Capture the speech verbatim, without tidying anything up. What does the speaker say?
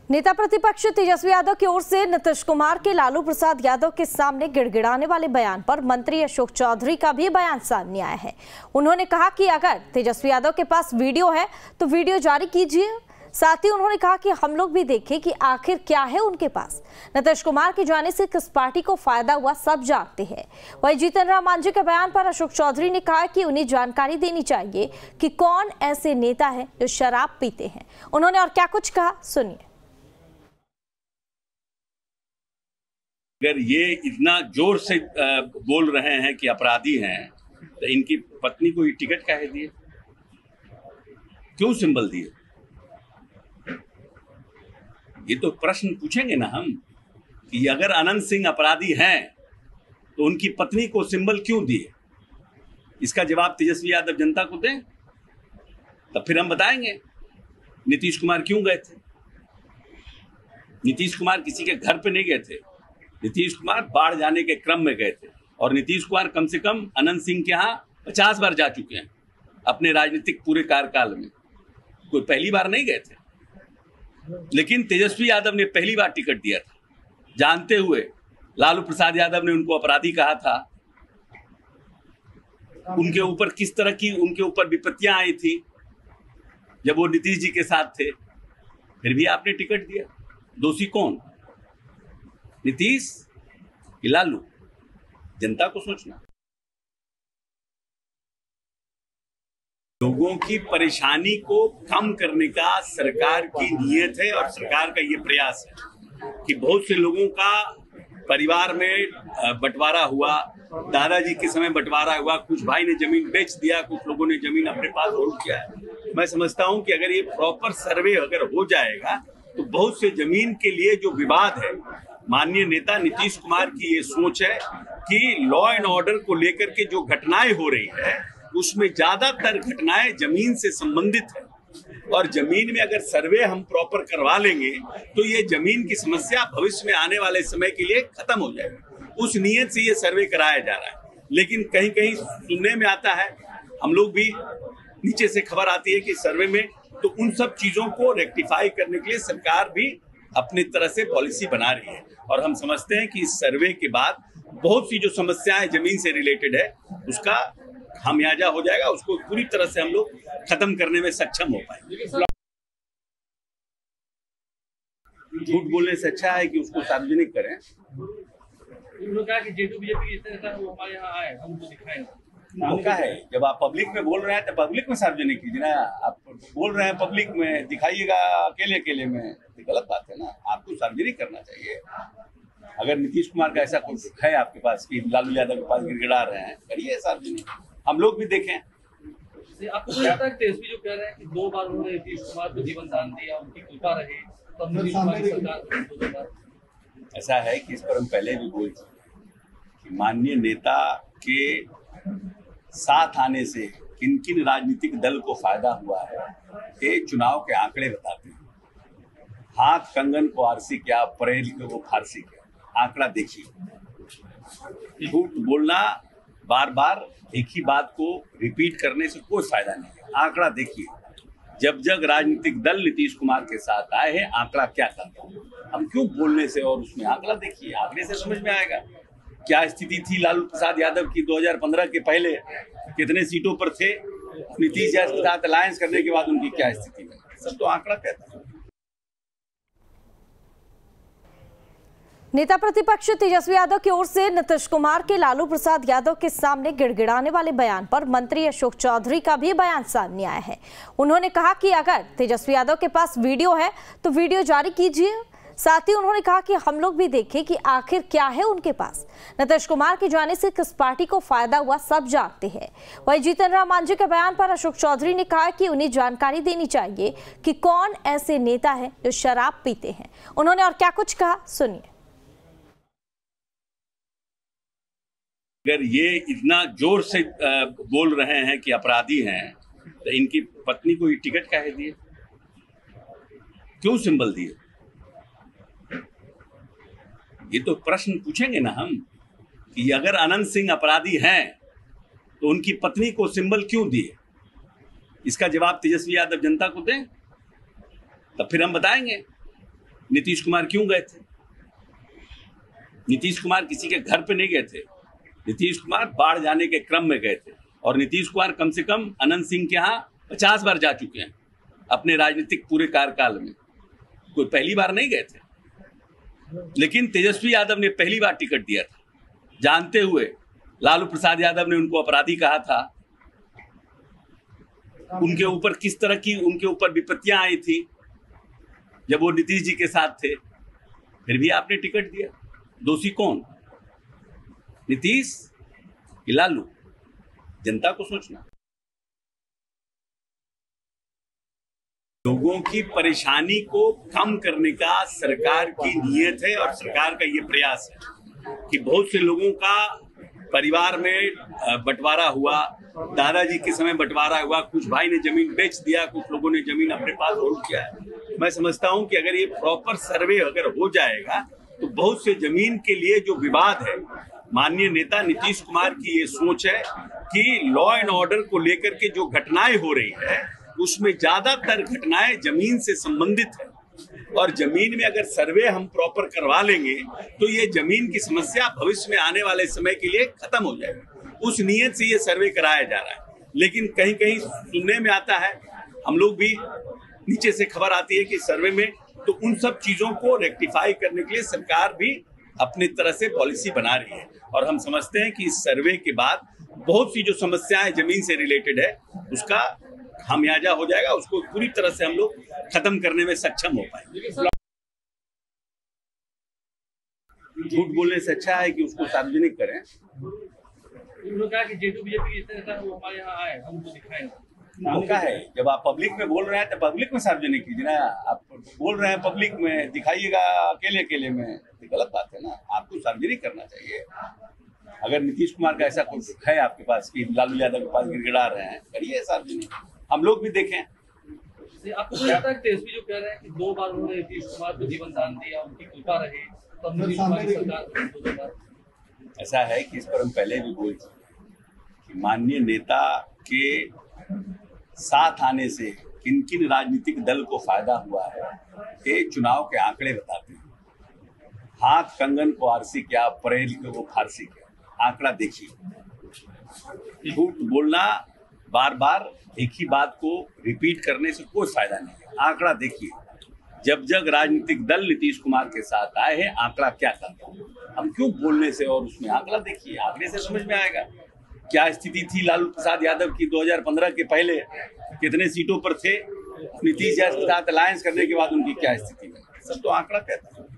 नेता प्रतिपक्ष तेजस्वी यादव की ओर से नीतीश कुमार के लालू प्रसाद यादव के सामने गिड़गिड़ाने वाले बयान पर मंत्री अशोक चौधरी का भी बयान सामने आया है। उन्होंने कहा कि अगर तेजस्वी यादव के पास वीडियो है तो वीडियो जारी कीजिए। साथ ही उन्होंने कहा कि हम लोग भी देखें कि आखिर क्या है उनके पास। नीतीश कुमार के जाने से किस पार्टी को फायदा हुआ सब जानते हैं। वहीं जीतन राम मांझी के बयान पर अशोक चौधरी ने कहा कि उन्हें जानकारी देनी चाहिए कि कौन ऐसे नेता है जो शराब पीते हैं। उन्होंने और क्या कुछ कहा, सुनिए। अगर ये इतना जोर से बोल रहे हैं कि अपराधी हैं तो इनकी पत्नी को ये टिकट काहे दिए, क्यों सिंबल दिए? ये तो प्रश्न पूछेंगे ना हम कि अगर अनंत सिंह अपराधी हैं तो उनकी पत्नी को सिंबल क्यों दिए। इसका जवाब तेजस्वी यादव जनता को दें, तब फिर हम बताएंगे नीतीश कुमार क्यों गए थे। नीतीश कुमार किसी के घर पे नहीं गए थे, नीतीश कुमार बाढ़ जाने के क्रम में गए थे। और नीतीश कुमार कम से कम अनंत सिंह के यहाँ पचास बार जा चुके हैं अपने राजनीतिक पूरे कार्यकाल में, कोई पहली बार नहीं गए थे। लेकिन तेजस्वी यादव ने पहली बार टिकट दिया था, जानते हुए लालू प्रसाद यादव ने उनको अपराधी कहा था। उनके ऊपर किस तरह की उनके ऊपर विपत्तियां आई थी जब वो नीतीश जी के साथ थे, फिर भी आपने टिकट दिया। दोषी कौन, नीतीश कि लालू? जनता को सोचना। लोगों की परेशानी को कम करने का सरकार की नीयत है और सरकार का ये प्रयास है कि बहुत से लोगों का परिवार में बंटवारा हुआ, दादाजी के समय बंटवारा हुआ, कुछ भाई ने जमीन बेच दिया, कुछ लोगों ने जमीन अपने पास होल्ड किया है। मैं समझता हूं कि अगर ये प्रॉपर सर्वे अगर हो जाएगा तो बहुत से जमीन के लिए जो विवाद है, माननीय नेता नीतीश कुमार की ये सोच है कि लॉ एंड ऑर्डर को लेकर के जो घटनाएं हो रही है उसमें ज्यादातर घटनाएं जमीन से संबंधित है। और जमीन में अगर सर्वे हम प्रॉपर करवा लेंगे तो ये जमीन की समस्या भविष्य में आने वाले समय के लिए खत्म हो जाएगी। उस नियत से ये सर्वे कराया जा रहा है। लेकिन कहीं कहीं सुनने में आता है, हम लोग भी नीचे से खबर आती है कि सर्वे में, तो उन सब चीजों को रेक्टिफाई करने के लिए सरकार भी अपनी तरह से पॉलिसी बना रही है। और हम समझते हैं कि इस सर्वे के बाद बहुत सी जो समस्याएं जमीन से रिलेटेड है उसका खामियाजा हो जाएगा, उसको पूरी तरह से हम लोग खत्म करने में सक्षम हो पाएंगे। झूठ बोलने से अच्छा है कि उसको सार्वजनिक करें। मौका है, जब आप पब्लिक में बोल रहे हैं तो पब्लिक में सार्वजनिक कीजिए ना। आप बोल रहे हैं पब्लिक में, दिखाइएगा अकेले अकेले में, तो गलत बात है ना। आपको सार्वजनिक करना चाहिए। अगर नीतीश कुमार का ऐसा कुछ है आपके पास कि लालू यादव के पास गिड़गिड़ा रहे हैं, करिए सार्वजनिक, हम लोग भी देखें। आपको लगता है तेजस्वी जो कह रहे हैं कि दो बार उन्होंने नीतीश कुमार को जीवन दान दिया, उनकी कृपा रही, तो नीतीश कुमार की सरकार, ऐसा है कि इस पर हम पहले भी बोल चुके कि माननीय नेता के साथ आने से किन किन राजनीतिक दल को फायदा हुआ है, ये चुनाव के आंकड़े बताते हैं। हाथ कंगन को आरसी क्या, परेल को वो फारसी क्या, आंकड़ा देखिए। झूठ बोलना, बार बार एक ही बात को रिपीट करने से कोई फायदा नहीं है। आंकड़ा देखिए, जब जब राजनीतिक दल नीतीश कुमार के साथ आए हैं, आंकड़ा क्या करता है। हम क्यों बोलने से, और उसमें आंकड़ा देखिए, आंकड़े से समझ में आएगा क्या स्थिति थी लालू प्रसाद यादव की दो हज़ार पंद्रह के पहले, कितने सीटों पर थे, नीतीश जी के साथ अलायंस करने के बाद उनकी क्या स्थिति है, सब तो आंकड़ा कहता है। नेता प्रतिपक्ष तेजस्वी यादव की ओर से नीतीश कुमार के लालू प्रसाद यादव के सामने गिड़गिड़ाने वाले बयान पर मंत्री अशोक चौधरी का भी बयान सामने आया है। उन्होंने कहा कि अगर तेजस्वी यादव के पास वीडियो है तो वीडियो जारी कीजिए। साथ ही उन्होंने कहा कि हम लोग भी देखें कि आखिर क्या है उनके पास। नीतीश कुमार के जाने से किस पार्टी को फायदा हुआ सब जानते हैं। वहीं जीतन राम मांझी के बयान पर अशोक चौधरी ने कहा कि उन्हें जानकारी देनी चाहिए कि कौन ऐसे नेता है जो शराब पीते हैं। उन्होंने और क्या कुछ कहा, सुनिए। अगर ये इतना जोर से बोल रहे हैं कि अपराधी हैं तो इनकी पत्नी को ये टिकट काहे दिए, क्यों सिंबल दिए? ये तो प्रश्न पूछेंगे ना हम कि अगर अनंत सिंह अपराधी हैं तो उनकी पत्नी को सिंबल क्यों दिए। इसका जवाब तेजस्वी यादव जनता को दें, तब फिर हम बताएंगे नीतीश कुमार क्यों गए थे? नीतीश कुमार किसी के घर पे नहीं गए थे। नीतीश कुमार बाढ़ जाने के क्रम में गए थे और नीतीश कुमार कम से कम अनंत सिंह के यहाँ पचास बार जा चुके हैं अपने राजनीतिक पूरे कार्यकाल में। कोई पहली बार नहीं गए थे। लेकिन तेजस्वी यादव ने पहली बार टिकट दिया था, जानते हुए लालू प्रसाद यादव ने उनको अपराधी कहा था। उनके ऊपर किस तरह की उनके ऊपर विपत्तियां आई थी जब वो नीतीश जी के साथ थे, फिर भी आपने टिकट दिया। दोषी कौन? नीतीश कि लालू? जनता को सोचना। लोगों की परेशानी को कम करने का सरकार की नीयत है और सरकार का ये प्रयास है कि बहुत से लोगों का परिवार में बंटवारा हुआ। दादाजी के समय बंटवारा हुआ, कुछ भाई ने जमीन बेच दिया, कुछ लोगों ने जमीन अपने पास होल्ड किया है। मैं समझता हूं कि अगर ये प्रॉपर सर्वे अगर हो जाएगा तो बहुत से जमीन के लिए जो विवाद है, माननीय नेता नीतीश कुमार की ये सोच है कि लॉ एंड ऑर्डर को लेकर के जो घटनाएं हो रही है उसमें ज्यादातर घटनाएं जमीन से संबंधित है और जमीन में अगर सर्वे हम प्रॉपर करवा लेंगे तो ये जमीन की समस्या भविष्य में आने वाले समय के लिए खत्म हो जाएगी। उस नियत से ये सर्वे कराया जा रहा है। लेकिन कहीं कहीं सुनने में आता है, हम लोग भी नीचे से खबर आती है कि सर्वे में, तो उन सब चीजों को रेक्टिफाई करने के लिए सरकार भी अपनी तरह से पॉलिसी बना रही है और हम समझते हैं कि इस सर्वे के बाद बहुत सी जो समस्याएं जमीन से रिलेटेड है उसका खामियाजा हो जाएगा, उसको पूरी तरह से हम लोग खत्म करने में सक्षम हो पाएंगे। झूठ बोलने से अच्छा है कि उसको सार्वजनिक करें। उन्होंने कहा कि जेडीयू बीजेपी के नेता वो हमारे यहाँ आए, हम उनको दिखाएं। मौका है, जब आप पब्लिक में बोल रहे हैं तो पब्लिक में सार्वजनिक कीजिए ना। आप बोल रहे हैं पब्लिक में, दिखाइएगा अकेले अकेले में, तो गलत बात है ना। आपको सार्वजनिक करना चाहिए। अगर नीतीश कुमार का ऐसा कुछ है आपके पास कि लालू यादव के पास गिड़गिड़ा रहे हैं, करिए सार्वजनिक, हम लोग भी देखें। आपको तो लगता है तेजस्वी जो कह रहे हैं कि दो बार उन्होंने नीतीश कुमार को जीवन दान दिया, उनकी कृपा रही, तो नीतीश कुमार की सरकार। ऐसा है कि इस पर हम पहले भी बोल चुके कि माननीय नेता के साथ आने से किन किन राजनीतिक दल को फायदा हुआ है, ये चुनाव के आंकड़े बताते हैं। हाथ कंगन को आरसी क्या, परेल को वो फारसी क्या, आंकड़ा देखिए। झूठ बोलना, बार बार एक ही बात को रिपीट करने से कोई फायदा नहीं है। आंकड़ा देखिए, जब जब राजनीतिक दल नीतीश कुमार के साथ आए हैं, आंकड़ा क्या करता है। हम क्यों बोलने से, और उसमें आंकड़ा देखिए, आंकड़े से समझ में आएगा क्या स्थिति थी लालू प्रसाद यादव की दो हज़ार पंद्रह के पहले, कितने सीटों पर थे, नीतीश जी के साथ अलायंस करने के बाद उनकी क्या स्थिति है, सब तो आंकड़ा कहता है।